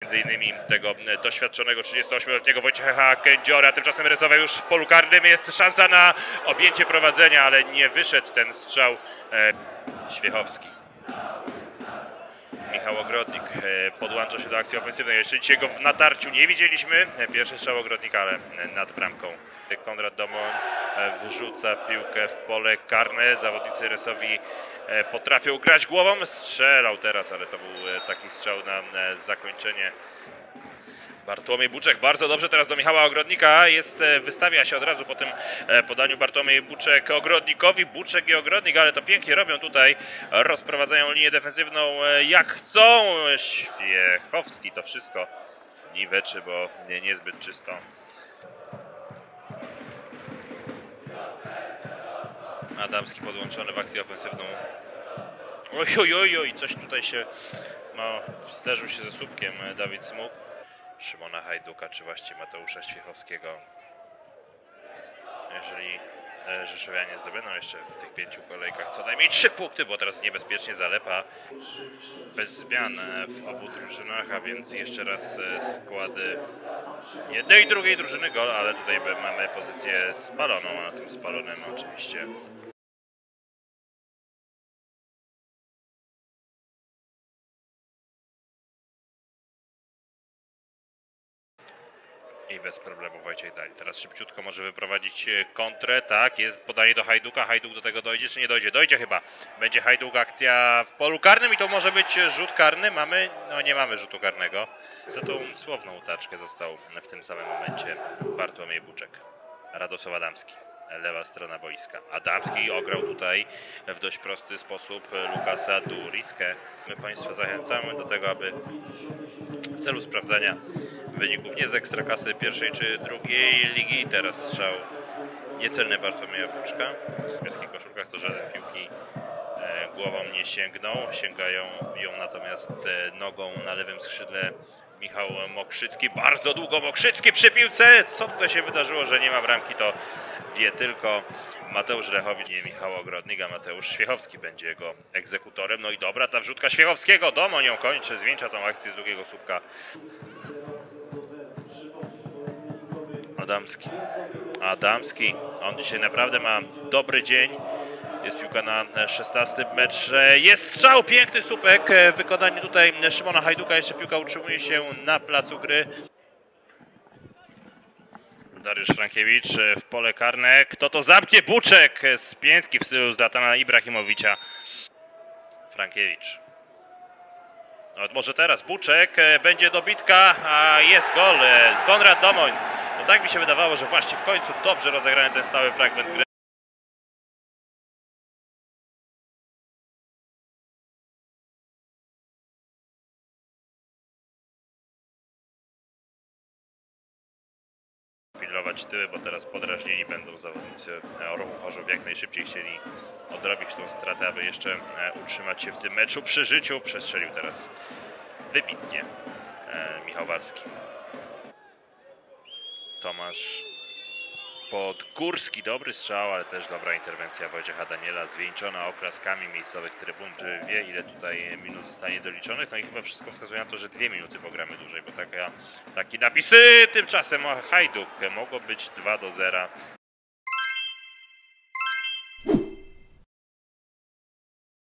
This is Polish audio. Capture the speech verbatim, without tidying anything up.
między innymi tego doświadczonego trzydziestoośmioletniego Wojciecha Kędziora. Tymczasem Rezowa już w polu karnym, jest szansa na objęcie prowadzenia, ale nie wyszedł ten strzał. Świechowski. Michał Ogrodnik podłącza się do akcji ofensywnej. Jeszcze dzisiaj go w natarciu nie widzieliśmy. Pierwszy strzał Ogrodnika, ale nad bramką. Konrad Domoń wyrzuca piłkę w pole karne. Zawodnicy Resowi potrafią grać głową. Strzelał teraz, ale to był taki strzał na zakończenie. Bartłomiej Buczek bardzo dobrze teraz do Michała Ogrodnika. Jest, wystawia się od razu po tym podaniu Bartłomiej Buczek Ogrodnikowi. Buczek i Ogrodnik, ale to pięknie robią tutaj. Rozprowadzają linię defensywną jak chcą. Świechowski to wszystko niweczy, bo nie, niezbyt czysto. Adamski podłączony w akcję ofensywną. Oj, oj, oj, oj, coś tutaj się, no, zderzył się ze słupkiem Dawid Smuk. Szymona Hajduka, czy właściwie Mateusza Świechowskiego. Jeżeli Rzeszowianie zdobędą jeszcze w tych pięciu kolejkach co najmniej trzy punkty, bo teraz niebezpiecznie Zalepa bez zmian w obu drużynach, a więc jeszcze raz składy jednej i drugiej drużyny gol, ale tutaj mamy pozycję spaloną, a na tym spalonym oczywiście i bez problemu Wojciech Dań. Teraz szybciutko może wyprowadzić kontrę. Tak, jest podanie do Hajduka. Hajduk do tego dojdzie, czy nie dojdzie? Dojdzie chyba. Będzie Hajduk, akcja w polu karnym i to może być rzut karny. Mamy? No nie mamy rzutu karnego. Za tą słowną taczkę został w tym samym momencie Bartłomiej Buczek. Radosław Adamski. Lewa strona boiska. Adamski ograł tutaj w dość prosty sposób Lukasa Duriskę. My Państwa zachęcamy do tego, aby w celu sprawdzania wyników nie z Ekstraklasy pierwszej czy drugiej ligi. Teraz strzał niecelny Bartłomieja Buczka. W niebieskich koszulkach to żaden piłki e, głową nie sięgnął. Sięgają ją natomiast e, nogą na lewym skrzydle Michał Mokrzycki. Bardzo długo Mokrzycki przy piłce. Co tutaj się wydarzyło, że nie ma bramki, to wie tylko Mateusz Lechowicz, nie Michał Ogrodnik, a Mateusz Świechowski będzie jego egzekutorem. No i dobra, ta wrzutka Świechowskiego. Domoń ją kończy, zwieńcza tą akcję z drugiego słupka. Adamski. Adamski. On dzisiaj naprawdę ma dobry dzień. Jest piłka na szesnastym metrze. Jest strzał, piękny słupek w wykonaniu tutaj Szymona Hajduka. Jeszcze piłka utrzymuje się na placu gry. Dariusz Frankiewicz w pole karne. Kto to zamknie? Buczek z piętki w stylu Zlatana Ibrahimowicza. Frankiewicz. No, może teraz Buczek. Będzie dobitka, a jest gol. Konrad Domoń. No tak mi się wydawało, że właśnie w końcu dobrze rozegrany ten stały fragment gry. Pilnować tyły, bo teraz podrażnieni będą zawodnicy Ruchu Chorzów. Jak najszybciej chcieli odrobić tą stratę, aby jeszcze utrzymać się w tym meczu przy życiu. Przestrzelił teraz wybitnie Michał Warski. Tomasz Podgórski, dobry strzał, ale też dobra interwencja Wojciecha Daniela, zwieńczona oklaskami miejscowych trybun. Czy wie, ile tutaj minut zostanie doliczonych? No i chyba wszystko wskazuje na to, że dwie minuty pogramy dłużej, bo taka, taki napisy. Tymczasem Hajduk mogło być dwa do zera.